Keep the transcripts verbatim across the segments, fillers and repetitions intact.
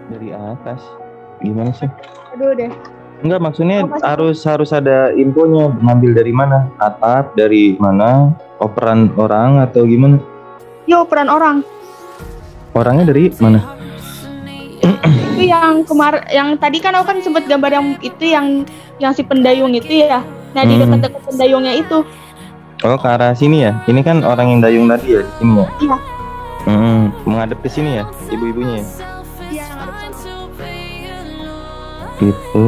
Dari atas. Gimana sih? Aduh deh. Enggak, maksudnya Oh, masih- harus harus ada infonya, ngambil dari mana? Atap, dari mana? Operan orang atau gimana? Yo, peran orang. Orangnya dari mana? Itu yang kemar yang tadi kan aku kan sempat gambar yang itu yang yang si pendayung itu ya. Nah, di Hmm. dekat-dekat pendayungnya itu. Oh, ke arah sini ya? Ini kan orang yang dayung tadi ya, di sini ya? Iya. Hmm, menghadap ke sini ya, ibu-ibunya ya? Iya. Gitu.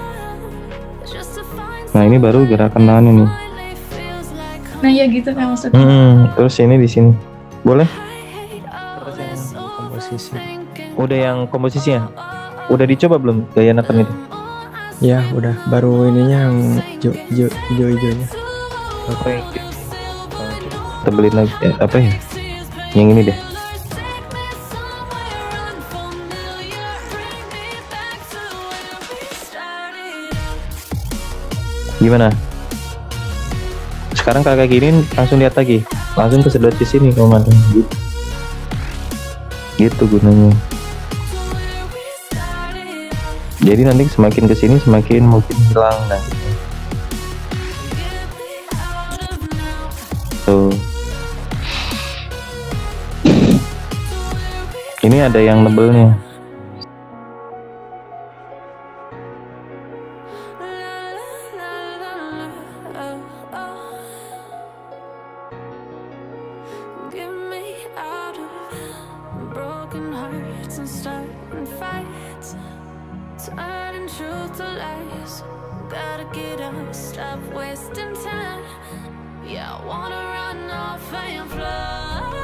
Nah, ini baru gerakan tangan ini. Nah ya gitu kan maksudnya. Hmm, terus ini di sini. Boleh? Komposisi. Udah yang komposisinya? Udah dicoba belum gaya neken itu? Ya udah, baru ininya yang hijau hijau hijau hijaunya. Apa yang tebelin lagi ya, apa ya? Yang ini deh. Gimana? Sekarang kakak gini langsung lihat lagi, langsung kesedot ke sini komandan. Gitu. Gitu gunanya. Jadi nanti semakin kesini semakin mungkin hilang dan gitu. Tuh. Ini ada yang nebelnya. Stop wasting time. Yeah, I wanna run off and fly.